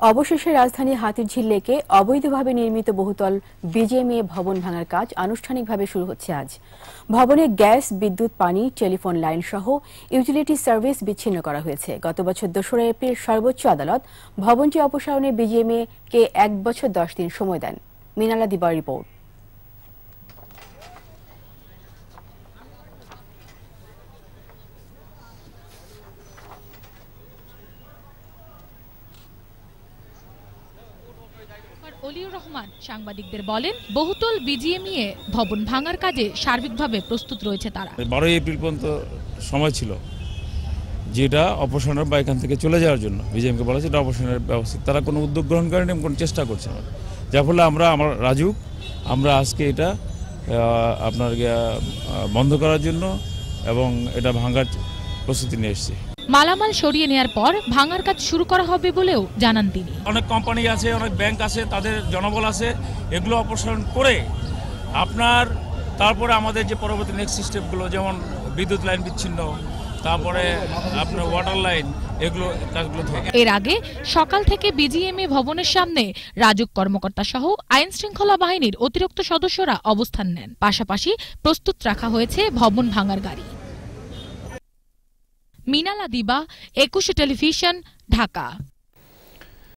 অবশেষে রাজধানী হাতিরঝিল লেকে অবৈধভাবে নির্মিত বহুতল বিজিএমইএ ভবন ভাঙার কাজ আনুষ্ঠানিকভাবে শুরু হচ্ছে আজ। ভবনে গ্যাস, বিদ্যুৎ, পানি, টেলিফোন লাইন সহ ইউটিলিটি সার্ভিস বিচ্ছিন্ন করা হয়েছে। গত বছর ২রা এপ্রিল সর্বোচ্চ আদালত ভবনটি অপসারণে বিজিএমইএ কে ১ বছর ১০ দিন সময় দেন। মিনালা দিবার রিপোর্ট। অলিউর রহমান সাংবাদিকদের বলেন, বহুতল বিজিএমইএ ভবন ভাঙার কাজে সার্বিকভাবে প্রস্তুত রয়েছে তারা। ১২ এপ্রিল পর্যন্ত সময় ছিল যেটা অপসারণের বা এখান থেকে চলে যাওয়ার জন্য বিজিএমকে বলা হয়েছে এটা অপসারণের ব্যবস্থা। তারা কোনো উদ্যোগ গ্রহণ করেনি এবং কোনো চেষ্টা করছে না, যার ফলে আমরা আজকে এটা আপনার বন্ধ করার জন্য এবং এটা ভাঙার প্রস্তুতি নিয়ে এসেছি। মালামাল সরিয়ে নেওয়ার পর ভাঙার কাজ শুরু করা হবে বলেও জানান তিনি। অনেক কোম্পানি আছে, অনেক ব্যাংক আছে, তাদের জনবল আছে, এগুলো অপসারণ করে তারপরে আমাদের যে পরবর্তী নেক্সট স্টেপগুলো, যেমন বিদ্যুৎ লাইন বিচ্ছিন্ন, তারপরে আপনার ওয়াটার লাইন, এগুলো কাজগুলো থাকে। এর আগে সকাল থেকে বিজিএমইএ ভবনের সামনে রাজুক কর্মকর্তা সহ আইন শৃঙ্খলা বাহিনীর অতিরিক্ত সদস্যরা অবস্থান নেন। পাশাপাশি প্রস্তুত রাখা হয়েছে ভবন ভাঙার গাড়ি। মিনালা দিবা, ২১ টেলিভিশন, ঢাকা।